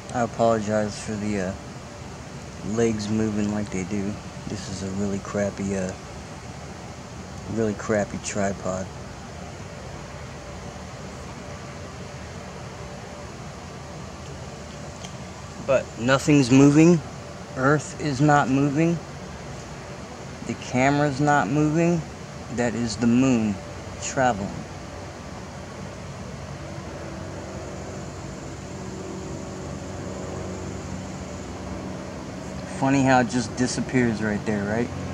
I apologize for the legs moving like they do. This is a really crappy tripod. But nothing's moving. Earth is not moving. The camera's not moving. That is the moon traveling. Funny how it just disappears right there, right?